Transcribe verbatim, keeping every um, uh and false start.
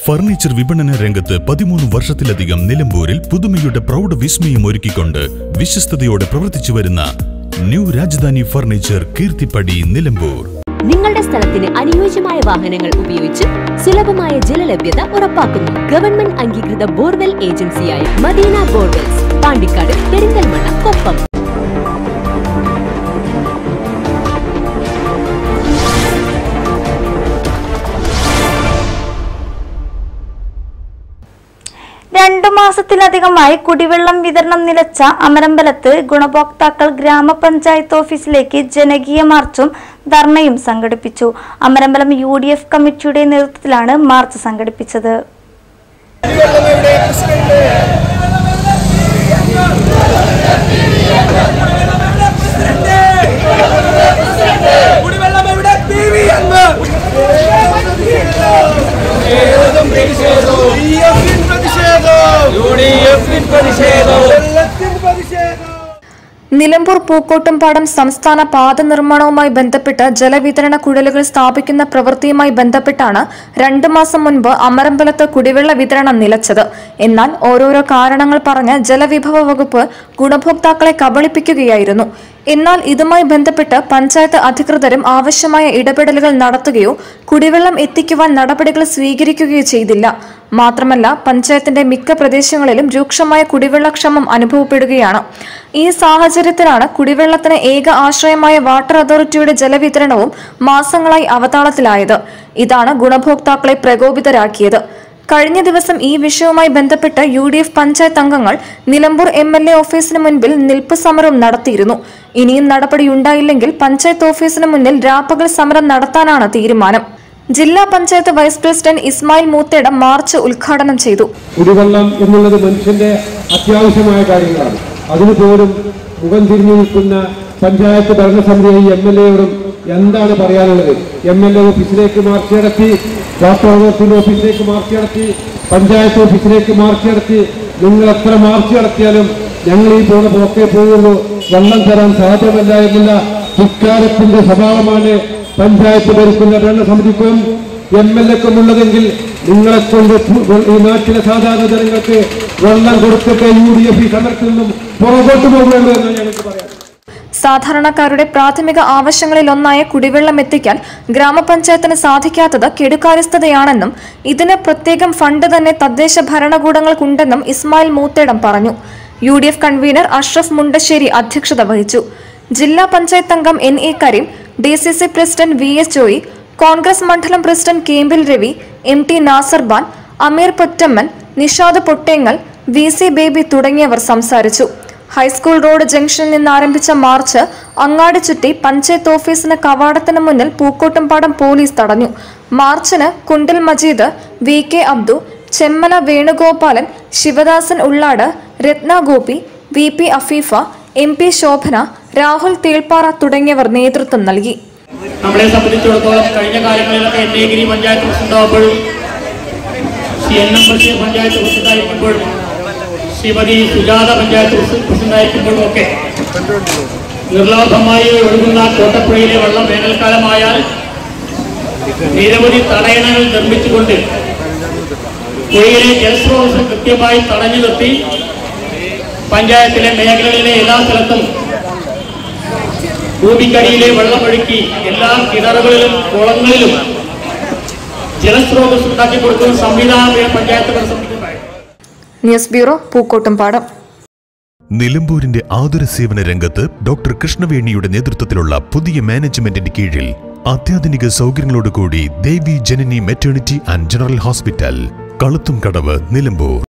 Furniture വിപണന രംഗത്ത് പതിമൂന്ന് വർഷത്തിലധികം നിലമ്പൂരിൽ പുതുമയുടെ പ്രൗഢ വിസ്മയം ഒരുക്കിക്കൊണ്ട് വിശ്വസ്തയോടെ പ്രവർത്തിച്ചു വരുന്ന ന്യൂ രാജധാനി ഫർണിച്ചർ കീർത്തിപ്പടി നിലമ്പൂർ. നിങ്ങളുടെ സ്ഥലത്തിന് അനുയോജ്യമായ വാഹനങ്ങൾ ഉപയോഗിച്ച് സുലഭമായ ജലലഭ്യത ഉറപ്പാക്കുന്നു. ഗവൺമെന്റ് അംഗീകൃത ബോർവെൽ ഏജൻസിയായ മദീന ബോർവെൽസ്, പാണ്ടിക്കാട്, പെരിന്തൽമണ്ണ, കൊപ്പം. രണ്ടു മാസത്തിലധികമായി കുടിവെള്ളം വിതരണം നിലച്ച അമരമ്പലത്ത് ഗുണഭോക്താക്കൾ ഗ്രാമപഞ്ചായത്ത് ഓഫീസിലേക്ക് ജനകീയ മാർച്ചും ധർണയും സംഘടിപ്പിച്ചു. അമരമ്പലം യു ഡി എഫ് കമ്മിറ്റിയുടെ നേതൃത്വത്തിലാണ് മാർച്ച് സംഘടിപ്പിച്ചത്. നിലമ്പൂർ പൂക്കോട്ടുംപാടം സംസ്ഥാന പാത നിർമ്മാണവുമായി ബന്ധപ്പെട്ട് ജലവിതരണ കുഴലുകൾ സ്ഥാപിക്കുന്ന പ്രവൃത്തിയുമായി ബന്ധപ്പെട്ടാണ് രണ്ടു മാസം മുൻപ് അമരമ്പലത്ത് കുടിവെള്ള വിതരണം നിലച്ചത്. എന്നാൽ ഓരോരോ കാരണങ്ങൾ പറഞ്ഞ് ജലവിഭവ വകുപ്പ് ഗുണഭോക്താക്കളെ കബളിപ്പിക്കുകയായിരുന്നു. എന്നാൽ ഇതുമായി ബന്ധപ്പെട്ട് പഞ്ചായത്ത് അധികൃതരും ആവശ്യമായ ഇടപെടലുകൾ നടത്തുകയോ കുടിവെള്ളം എത്തിക്കുവാൻ നടപടികൾ സ്വീകരിക്കുകയോ ചെയ്തില്ല. മാത്രമല്ല, പഞ്ചായത്തിന്റെ മിക്ക പ്രദേശങ്ങളിലും രൂക്ഷമായ കുടിവെള്ളക്ഷാമം അനുഭവപ്പെടുകയാണ്. ഈ സാഹചര്യത്തിലാണ് കുടിവെള്ളത്തിന് ഏക ആശ്രയമായ വാട്ടർ അതോറിറ്റിയുടെ ജലവിതരണവും മാസങ്ങളായി അവതാളത്തിലായത്. ഇതാണ് ഗുണഭോക്താക്കളെ പ്രകോപിതരാക്കിയത്. കഴിഞ്ഞ ദിവസം ഈ വിഷയവുമായി ബന്ധപ്പെട്ട് യു ഡി എഫ് പഞ്ചായത്ത് അംഗങ്ങൾ നിലമ്പൂർ എം എൽ എ ഓഫീസിന് മുൻപിൽ നിൽപ്പ് സമരം നടത്തിയിരുന്നു. ഇനിയും നടപടിയുണ്ടായില്ലെങ്കിൽ പഞ്ചായത്ത് ഓഫീസിന് മുന്നിൽ രാപ്പകൽ സമരം നടത്താനാണ് തീരുമാനം. ജില്ലാ panchayat vice president Ismail Moothedam march ഉദ്ഘാടനം ചെയ്തു. കുടിവെള്ളം എന്നുള്ളത് മനുഷ്യന്റെ അത്യാവശ്യമായ കാര്യങ്ങളാണ്. അതിനുപോലും മുഖം തിരിഞ്ഞു നിൽക്കുന്ന പഞ്ചായത്ത് ഭരണസമിതി എം എൽ എയോടും എന്താണ് പറയാനുള്ളത്? എം എൽ എ ഓഫീസിലേക്ക് മാർച്ച് നടത്തി, വാട്ടർ അതോറിറ്റിയുടെ ഓഫീസിലേക്ക് മാർച്ച് നടത്തി, പഞ്ചായത്ത് ഓഫീസിലേക്ക് മാർച്ച് നടത്തി. നിങ്ങൾ എത്ര മാർച്ച് നടത്തിയാലും ഞങ്ങൾ ഈ പോകുന്ന പോക്കേ പോകുള്ളൂ, വെള്ളം തരാൻ സാധ്യമല്ല എന്നുള്ള ധിക്കാരത്തിന്റെ സ്വഭാവമാണ് പഞ്ചായത്ത് ഭരിക്കുന്ന ഭരണസമിതിക്കും എം എൽ എക്കും ഉള്ളതെങ്കിൽ നിങ്ങളെ കൊണ്ട് ഈ നാട്ടിലെ സാധാരണ ജനങ്ങൾക്ക് വെള്ളം കൊടുത്തിട്ട് യു ഡി എഫ് ഈ സമരത്തിൽ നിന്നും പുറകോട്ട് പോകുള്ളൂ എന്ന് ഞങ്ങൾക്ക് പറയാം. സാധാരണക്കാരുടെ പ്രാഥമിക ആവശ്യങ്ങളിൽ ഒന്നായ കുടിവെള്ളം എത്തിക്കാൻ ഗ്രാമപഞ്ചായത്തിന് സാധിക്കാത്തത് കെടുകാര്യസ്ഥതയാണെന്നും ഇതിന് പ്രത്യേകം ഫണ്ട് തന്നെ തദ്ദേശ ഭരണകൂടങ്ങൾക്കുണ്ടെന്നും ഇസ്മായിൽ മൂത്തേടം പറഞ്ഞു. U D F convener Ashraf Mundassery അധ്യക്ഷത വഹിച്ചു. ജില്ലാ പഞ്ചായത്ത് അംഗം N A Kareem, D C C president V S Joy, Congress മണ്ഡലം president Kembil Ravi, M T Nasarban, Ameer Pottamman, Nishad Pottengal, V C Baby തുടങ്ങിയവർ സംസാരിച്ചു. ഹൈസ്കൂൾ റോഡ് ജംഗ്ഷനിൽ നിന്ന് ആരംഭിച്ച മാർച്ച് അങ്ങാടി ചുറ്റി പഞ്ചായത്ത് ഓഫീസിന് കവാടത്തിന് മുന്നിൽ പൂക്കോട്ടുംപാടം പോലീസ് തടഞ്ഞു. മാർച്ചിന് Kundil Majeed, V K Abdu, Chemmala Venugopalan, Sivadasan Ullad, Ratna Gopi, V P Afeefa, M P Shobhana, Rahul Thelppara തുടങ്ങിയവർ നേതൃത്വം നൽകി. നമ്മളെ സംബന്ധിച്ചിടത്തോളം കഴിഞ്ഞ കാലങ്ങളിലൊക്കെ എൻ എ ഗിരി പഞ്ചായത്ത് പ്രസിഡന്റാകുമ്പോഴും C N M Basheer panchayat പ്രസിഡന്റായിരിക്കുമ്പോഴും ശ്രീമതി സുജാത പഞ്ചായത്ത് പ്രസിഡന്റായിരിക്കുമ്പോഴും ഒക്കെ നിർലോഭമായി ഒഴുകുന്ന കോട്ടപ്പുഴയിലെ വെള്ളം വേനൽക്കാലമായാൽ നിരവധി തടയണകൾ നിർമ്മിച്ചുകൊണ്ട് പുഴയിലെ ജലസ്രോതസ് കൃത്യമായി തടഞ്ഞു നിർത്തി പഞ്ചായത്തിലെ മേഖലകളിലെ എല്ലാ സ്ഥലത്തും ഭൂമിക്കടിയിലെ വെള്ളമൊഴുക്കി എല്ലാ കിണറുകളിലും കുളങ്ങളിലും ജലസ്രോതസ് ഉണ്ടാക്കി കൊടുക്കുന്ന സംവിധാനം പഞ്ചായത്ത് ഭരണസമിതിക്കുണ്ടായി. News bureau, Pookkottumpadam. നിലമ്പൂരിന്റെ ആതുര സേവന രംഗത്ത് ഡോക്ടർ കൃഷ്ണവേണിയുടെ നേതൃത്വത്തിലുള്ള പുതിയ മാനേജ്മെന്റിന്റെ കീഴിൽ അത്യാധുനിക സൗകര്യങ്ങളോടുകൂടി Devi Janani maternity and general hospital, Kaluthumkadavu, Nilambur.